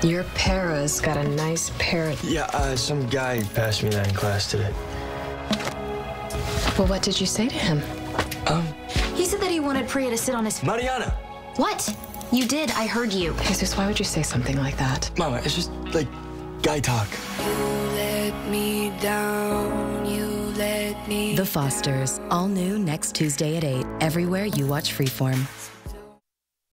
Your para's got a nice pair. Yeah, some guy passed me that in class today. Well, what did you say to him? He said that he wanted Priya to sit on his... Mariana! What? You did, I heard you. Jesus, why would you say something like that? Mama, it's just, like, guy talk. You let me down, you let me The Fosters, all new next Tuesday at 8, everywhere you watch Freeform.